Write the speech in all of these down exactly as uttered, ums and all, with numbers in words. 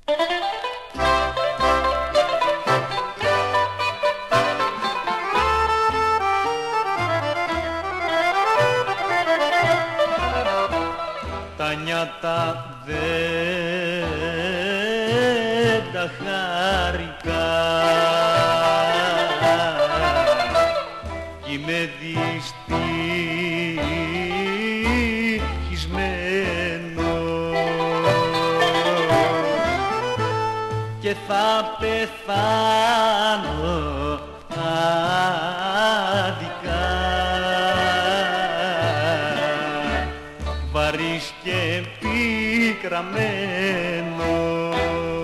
Τα νιάτα δεν τα χάρηκα κι είμαι δυστυχισμένος και θα πεθάνω άδικα, βαρύς και πικραμένος.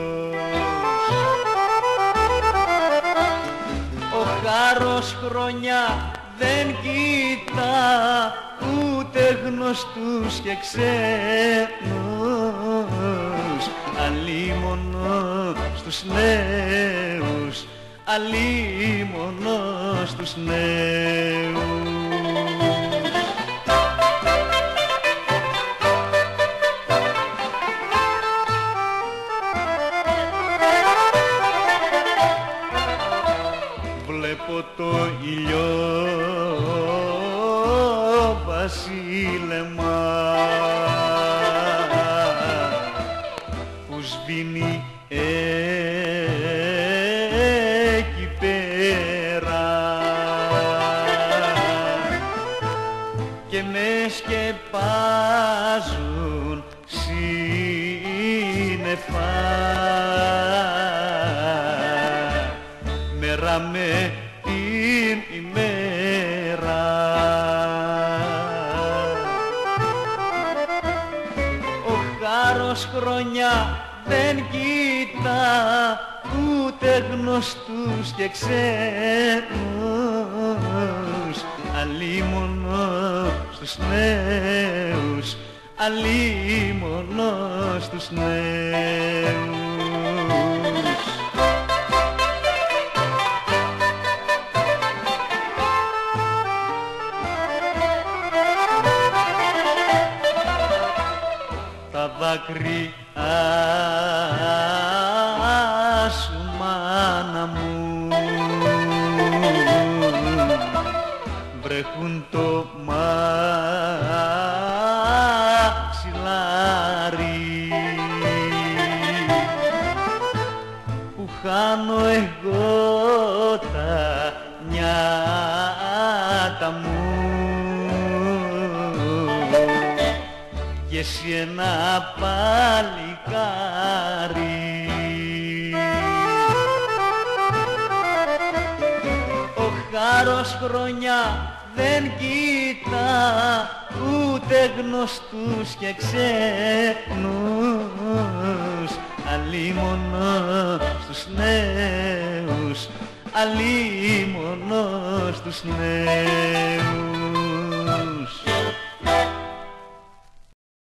Ο χάρος χρόνια δεν κοιτά ούτε γνωστούς και ξένους, αλίμονο στους νέους, αλίμονο στους νέους. Βλέπω το ηλιοβασίλεμα που σβήνει εκεί πέρα και με σκεπάζουν σύννεφα μέρα με την ημέρα. Ο χάρος χρόνια δεν κοιτά ούτε γνωστούς και ξένους, αλίμονο στους νέους, αλίμονο στους νέους. Τα δάκρυα σου μάνα μου βρέχουν το μαξιλάρι που χάνω εγώ τα νιάτα μου και εσύ ένα παλικάρι. Ο χάρος χρόνια δεν κοιτά ούτε γνωστούς και ξένους, αλίμονο στους νέους, αλίμονο στους νέους.